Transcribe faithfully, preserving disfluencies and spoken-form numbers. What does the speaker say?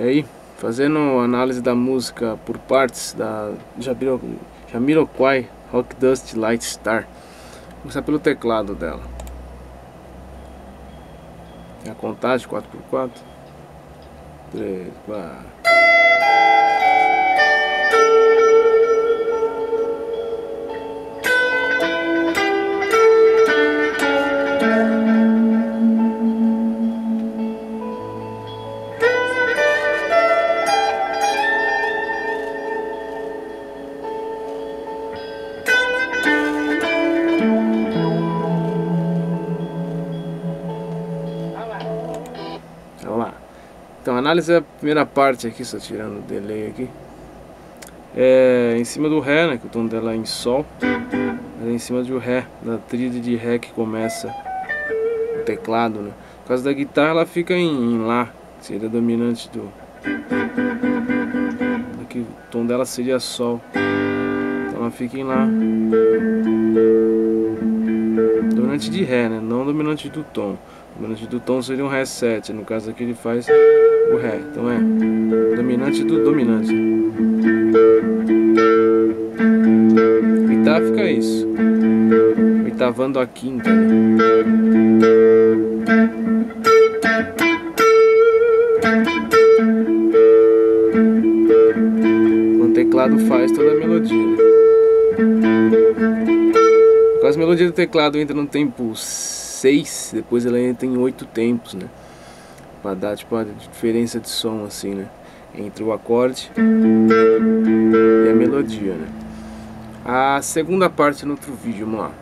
E aí, fazendo análise da música por partes da Jamiroquai Rock Dust Light Star. Vou começar pelo teclado dela. Tem a contagem quatro por quatro, três, quatro. Vamos lá. Então, a análise é a primeira parte aqui, só tirando o delay aqui. É em cima do Ré, né, que o tom dela é em Sol. Mas é em cima do Ré, da tríade de Ré que começa o teclado, né. Por causa da guitarra ela fica em, em Lá, que seria dominante do... Aqui o tom dela seria Sol. Então ela fica em Lá. Dominante de Ré, né, não dominante do tom. O dominante do tom seria um Ré sete, no caso aqui ele faz o Ré, então é dominante do dominante. Oitava fica isso, oitavando a quinta, né? O teclado faz toda a melodia, né? Quando as melodias do teclado entram no tempo seis, depois ela entra em oito tempos, né? Pra dar tipo a diferença de som assim, né? Entre o acorde e a melodia, né? A segunda parte no outro vídeo, vamos lá.